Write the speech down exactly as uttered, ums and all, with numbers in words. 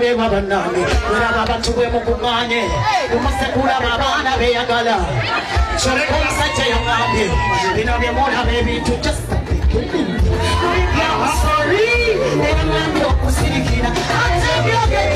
Kureba banange kuraba batuwe mukunganye umase kuraba bana beyagala choreko musajja yangambye bino bye mona baby to just I'm sorry, I'm not going to see you.